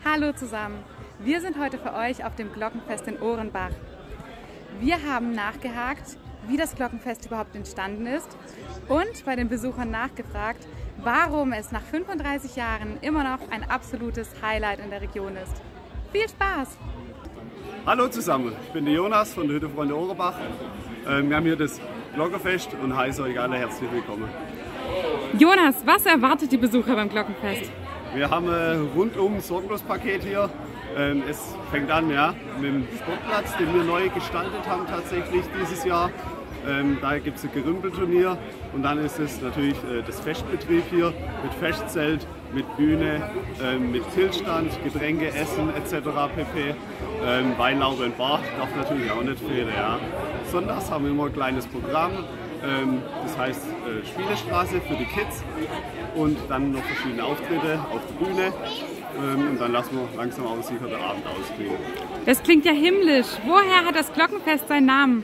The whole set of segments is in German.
Hallo zusammen, wir sind heute für euch auf dem Glockenfest in Ohrenbach. Wir haben nachgehakt, wie das Glockenfest überhaupt entstanden ist und bei den Besuchern nachgefragt, warum es nach 35 Jahren immer noch ein absolutes Highlight in der Region ist. Viel Spaß! Hallo zusammen, ich bin der Jonas von der Hütte Freunde Ohrenbach. Wir haben hier das Glockenfest und heiße euch alle herzlich willkommen. Jonas, was erwartet die Besucher beim Glockenfest? Wir haben ein rundum Sorglos-Paket hier. Es fängt an mit dem Sportplatz, den wir neu gestaltet haben tatsächlich dieses Jahr. Da gibt es ein Gerümpelturnier und dann ist es natürlich das Festbetrieb hier mit Festzelt, mit Bühne, mit Tiltstand, Getränke, Essen etc. pp. Weinlaube und Bar darf natürlich auch nicht fehlen. Ja. Sonntags haben wir immer ein kleines Programm, das heißt Spielestraße für die Kids und dann noch verschiedene Auftritte auf der Bühne. Und dann lassen wir langsam aussichern den Abend ausklingen. Das klingt ja himmlisch. Woher hat das Glockenfest seinen Namen?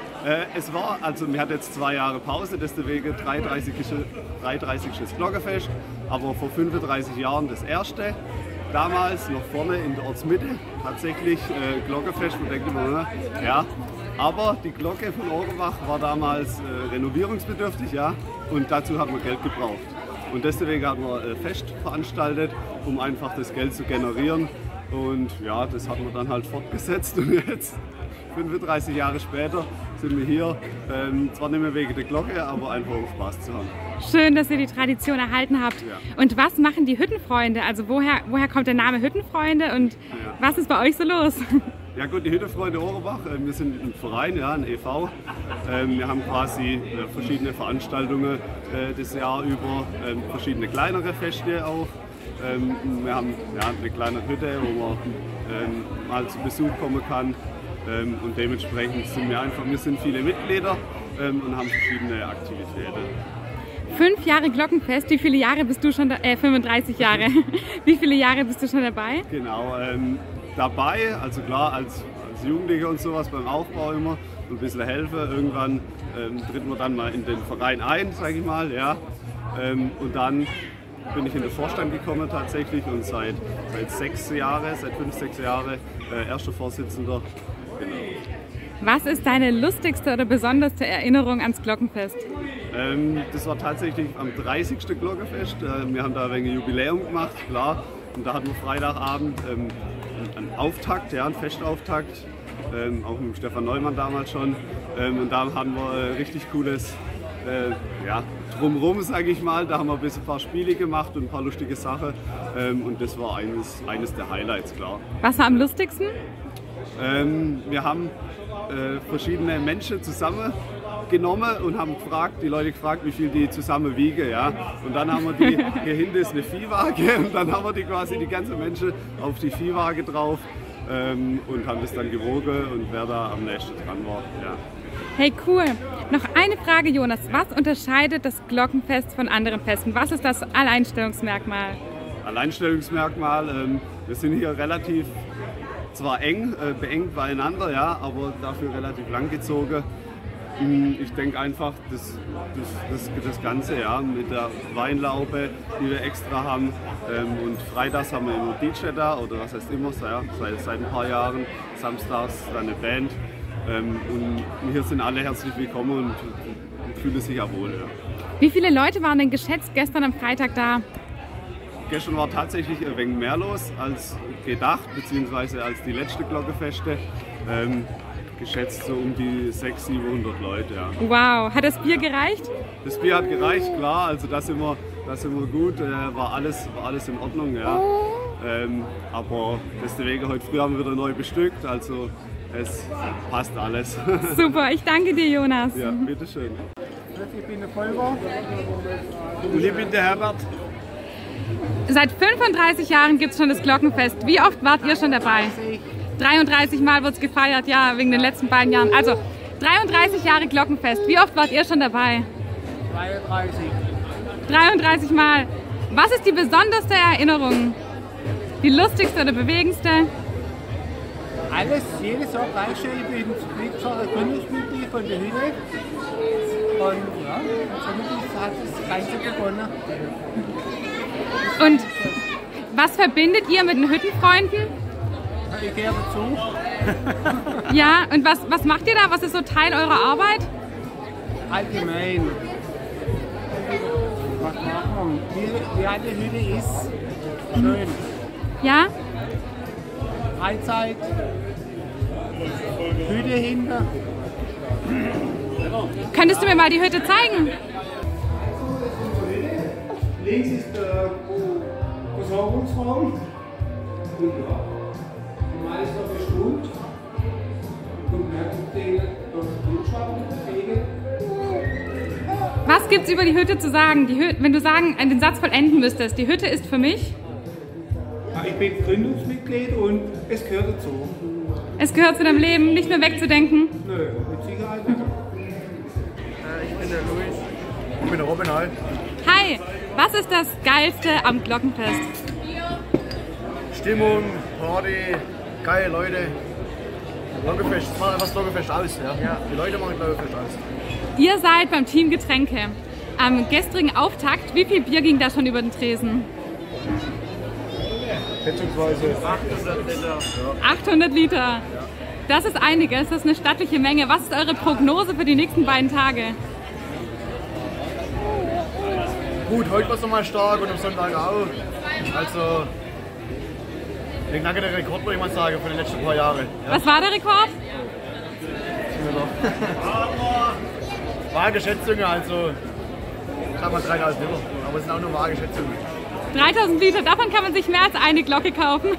Wir hatten jetzt 2 Jahre Pause, deswegen 33. Glockenfest, aber vor 35 Jahren das erste. Damals noch vorne in der Ortsmitte tatsächlich Glockenfest, man denkt immer, ja. Aber die Glocke von Ohrenbach war damals renovierungsbedürftig, ja, und dazu hat man Geld gebraucht. Und deswegen hat man Fest veranstaltet, um einfach das Geld zu generieren. Und ja, das hat man dann halt fortgesetzt und jetzt, 35 Jahre später, sind wir hier, zwar nicht mehr wegen der Glocke, aber einfach um Spaß zu haben. Schön, dass ihr die Tradition erhalten habt. Ja. Und was machen die Hüttenfreunde? Also woher kommt der Name Hüttenfreunde und was ist bei euch so los? Ja gut, die Hüttenfreunde Ohrenbach, wir sind ein Verein, ja, ein e.V. Wir haben quasi verschiedene Veranstaltungen das Jahr über, verschiedene kleinere Feste auch. Wir haben eine kleine Hütte, wo man mal zu Besuch kommen kann. Und dementsprechend sind wir sind viele Mitglieder und haben verschiedene Aktivitäten. 5 Jahre Glockenfest, wie viele Jahre bist du schon da, 35 Jahre, wie viele Jahre bist du schon dabei? Genau, dabei, also klar als Jugendlicher und sowas beim Aufbau immer ein bisschen helfen. Irgendwann tritt man dann mal in den Verein ein, sage ich mal, ja. Und dann bin ich in den Vorstand gekommen tatsächlich und seit 5, 6 Jahre erster Vorsitzender. Genau. Was ist deine lustigste oder besonderste Erinnerung ans Glockenfest? Das war tatsächlich am 30. Glockenfest. Wir haben da ein wenig Jubiläum gemacht, klar. Und da hatten wir Freitagabend einen Auftakt, ja, einen Festauftakt, auch mit Stefan Neumann damals schon. Und da haben wir richtig cooles Drumherum, sage ich mal. Da haben wir ein paar Spiele gemacht und ein paar lustige Sachen. Und das war eines der Highlights, klar. Was war am lustigsten? Wir haben verschiedene Menschen zusammengenommen und haben die Leute gefragt, wie viel die zusammen wiegen. Ja? Und dann haben wir hier hinten ist eine Viehwaage und dann haben wir quasi die ganzen Menschen auf die Viehwaage drauf und haben das dann gewogen und wer da am nächsten dran war. Ja. Hey, cool. Noch eine Frage, Jonas. Was unterscheidet das Glockenfest von anderen Festen? Was ist das Alleinstellungsmerkmal? Alleinstellungsmerkmal, wir sind hier relativ zwar beengt beieinander, ja, aber dafür relativ langgezogen. Ich denke einfach, das Ganze mit der Weinlaube, die wir extra haben. Und freitags haben wir immer DJ da, oder was heißt immer, ja, seit ein paar Jahren. Samstags dann eine Band. Und hier sind alle herzlich willkommen und fühlen sich auch wohl. Ja. Wie viele Leute waren denn geschätzt gestern am Freitag da? Gestern war tatsächlich ein wenig mehr los als gedacht, beziehungsweise als die letzte Glockenfeste. Geschätzt so um die 600, 700 Leute. Ja. Wow, hat das Bier gereicht? Das Bier hat gereicht, klar, also das sind wir gut, war alles in Ordnung. Ja. Aber deswegen heute früh haben wir wieder neu bestückt, also es passt alles. Super, ich danke dir, Jonas. Ja, bitteschön. Ich bin der Volker und ich bin der Herbert. Seit 35 Jahren gibt es schon das Glockenfest. Wie oft wart ihr schon dabei? 33 Mal wird es gefeiert, ja, wegen den letzten beiden Jahren. Also 33 Jahre Glockenfest. Wie oft wart ihr schon dabei? 33. 33 Mal. Was ist die besonderste Erinnerung? Die lustigste oder bewegendste? Alles, jedes Jahr gleich schön. Ich bin Gründungsmitglied von der Hütte. Und ja, somit hat das Ganze begonnen. Und Was verbindet ihr mit den Hüttenfreunden? Ich gehe dazu. Ja, und was macht ihr da? Was ist so Teil eurer Arbeit? Allgemein. Was machen wir? Wie eine Hütte ist. Schön. Ja? Freizeit. Hütte hinter. Könntest du mir mal die Hütte zeigen? Links ist der Versorgungsraum. Und ja, normal ist noch bestimmt. Und mehr gibt es Was gibt's über die Hütte zu sagen? Wenn du den Satz vollenden müsstest, die Hütte ist für mich? Ja, ich bin Gründungsmitglied und es gehört dazu. Es gehört zu deinem Leben, nicht mehr wegzudenken? Nö, mit Sicherheit nicht. Ich bin der Luis. Ich bin der Robin. Hi. Hi, was ist das Geilste am Glockenfest? Stimmung, Party, geile Leute. Glockenfest, das macht einfach das Glockenfest aus. Ja? Die Leute machen Glockenfest aus. Ihr seid beim Team Getränke. Am gestrigen Auftakt, wie viel Bier ging da schon über den Tresen? Schätzungsweise 800 Liter. 800 Liter. Das ist einiges, das ist eine stattliche Menge. Was ist eure Prognose für die nächsten beiden Tage? Gut, heute war es nochmal stark und am Sonntag auch. Also, ich denke, der Rekord, würde ich mal sagen, für die letzten paar Jahre. Ja. Was war der Rekord? Vage Schätzungen, also sagen wir 3000 Liter. Aber es sind auch nur vage Schätzungen. 3000 Liter, davon kann man sich mehr als eine Glocke kaufen.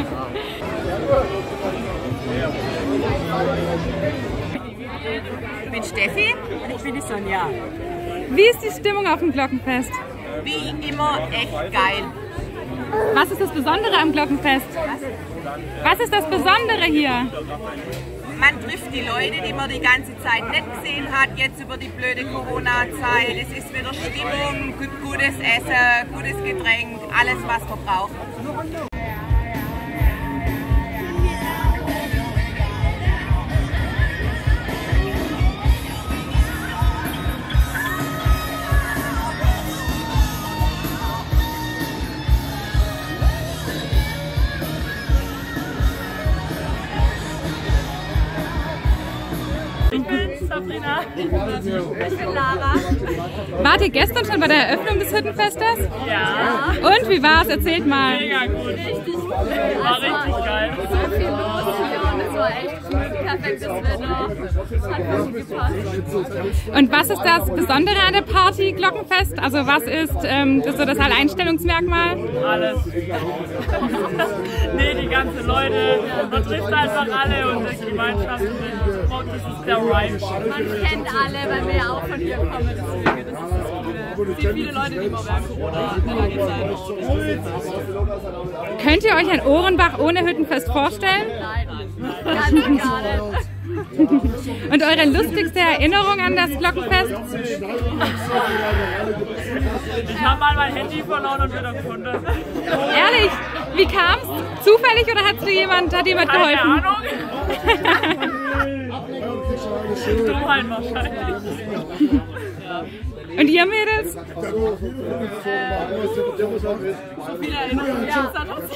Ich bin Steffi und ich bin die Sonja. Wie ist die Stimmung auf dem Glockenfest? Wie immer echt geil. Was ist das Besondere am Glockenfest? Was ist das Besondere hier? Man trifft die Leute, die man die ganze Zeit nicht gesehen hat, jetzt über die blöde Corona-Zeit. Es ist wieder Stimmung, gutes Essen, gutes Getränk, alles was man braucht. Ich bin Sabrina. Ich bin Lara. Wart ihr gestern schon bei der Eröffnung des Hüttenfestes? Ja. Und wie war's? Erzählt mal. Mega gut. Richtig gut. War richtig geil. So viel los hier und es war echt gut. Perfektes Wetter. Hat mir gut gepasst. Und was ist das Besondere an der Party Glockenfest? Also was ist so das Alleinstellungsmerkmal? Alles. Nee, die ganzen Leute. Man trifft einfach alle und die Gemeinschaft. Das ist der Vibe. Man kennt alle, weil wir ja auch von hier kommen. Deswegen, das ist das Coole. Wie viele Leute, die mal während Corona hatten. Könnt ihr euch ein Ohrenbach ohne Hüttenfest vorstellen? Nein, ganz und gar nicht. Und eure lustigste Erinnerung an das Glockenfest? Ich habe mal mein Handy verloren und wieder gefunden. Ehrlich? Wie kam's? Zufällig oder hat jemand geholfen? Keine Ahnung. Dummheit wahrscheinlich. Und ihr Mädels? Viele Erinnerungen. Ja,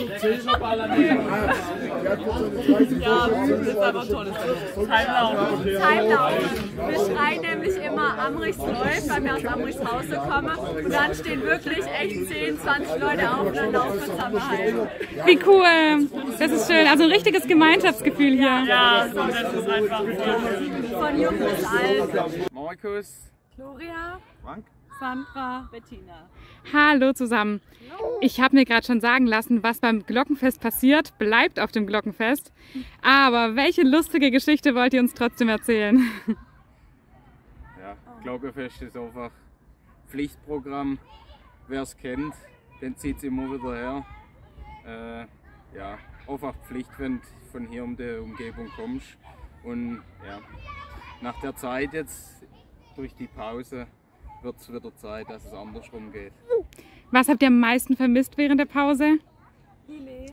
das ist einfach toll. Timelaufen. Wir schreien nämlich immer, Amrichs läuft, weil wir aus Amrichs Hause kommen. Und dann stehen wirklich echt 10, 20 Leute auf und dann laufen wir zusammen heim. Wie cool. Das ist schön. Also ein richtiges Gemeinschaftsgefühl hier. Ja, das ist einfach Von jung bis alt. Markus. Gloria, Frank. Sandra, Bettina. Hallo zusammen. Ich habe mir gerade schon sagen lassen, was beim Glockenfest passiert, bleibt auf dem Glockenfest. Aber welche lustige Geschichte wollt ihr uns trotzdem erzählen? Ja, Glockenfest ist einfach Pflichtprogramm. Wer es kennt, den zieht es immer wieder her. Ja, einfach Pflicht, wenn du von hier um die Umgebung kommst. Und ja, nach der Zeit jetzt, durch die Pause, wird es wieder Zeit, dass es andersrum geht. Was habt ihr am meisten vermisst während der Pause? Lili.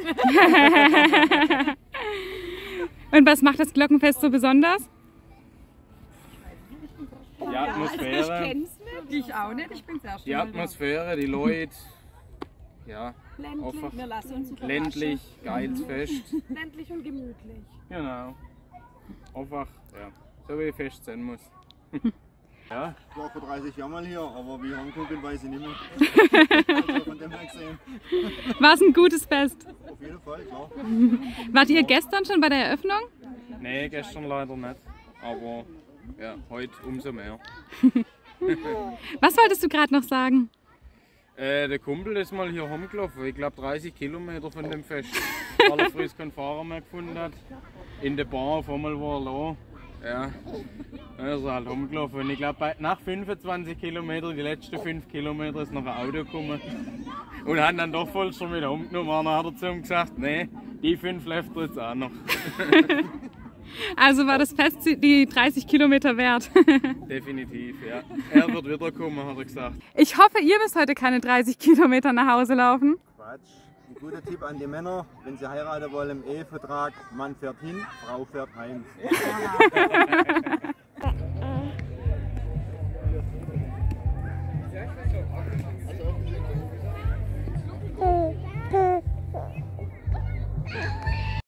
Und was macht das Glockenfest so besonders? Die Atmosphäre, Ich auch nicht, ich bin's erst. die Atmosphäre, die Leute, ja, Ländlich, einfach wir lassen uns überraschen. ländlich, geiles Fest. Ländlich und gemütlich. Genau. Einfach, ja, so wie Fest sein muss. Ja, ich war vor 30 Jahren mal hier, aber wie angucken weiß ich nicht mehr. Also von dem her gesehen. War es ein gutes Fest? Auf jeden Fall, klar. Wart ihr gestern schon bei der Eröffnung? Nee, gestern leider nicht. Aber ja, heute umso mehr. Was wolltest du gerade noch sagen? Der Kumpel ist mal hier rumgelaufen, ich glaube 30 Kilometer von dem Fest, weil er früh keinen Fahrer mehr gefunden hat. In der Bar auf einmal war er da. Ja, dann ist er halt rumgelaufen. Und ich glaube, nach 25 Kilometern, die letzten 5 Kilometer, ist noch ein Auto gekommen. Und hat dann doch voll schon wieder umgenommen. Und dann hat er zu ihm gesagt, nee, die 5 läuft er jetzt auch noch. Also war das Fest die 30 Kilometer wert? Definitiv, ja. Er wird wiederkommen, hat er gesagt. Ich hoffe, ihr müsst heute keine 30 Kilometer nach Hause laufen. Quatsch. Ein guter Tipp an die Männer, wenn sie heiraten wollen im Ehevertrag, Mann fährt hin, Frau fährt heim.